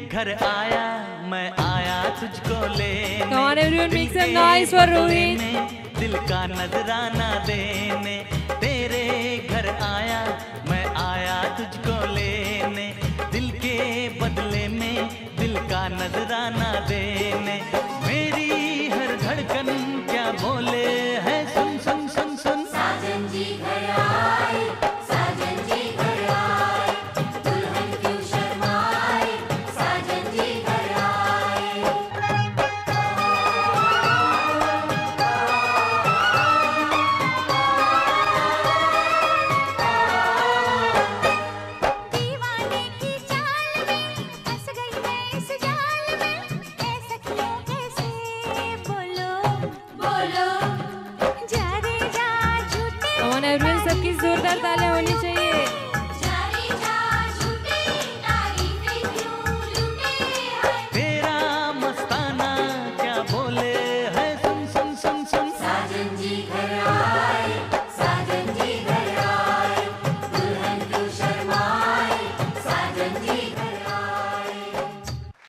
घर आया, मैं आया तुझको लेने। Come on everyone, make some noise for Rohit. दिल का नजराना देने, तेरे घर आया, मैं आया तुझको लेने। दिल के बदले में दिल का नजराना देने। मेरी हर धड़कन क्या बोले है, सुन सुन सुन सुन। साजन जी घर आए, साजन जी घर आए, दुल्हन क्यों शर्माए, साजन जी घर आए। दीवाने की चाल में फंस गई मैं इस जाल में, ऐसा क्यों कैसे बोलो बोलो, जा रे जा झूठे। Come on everyone, सबकी जोरदार तालियां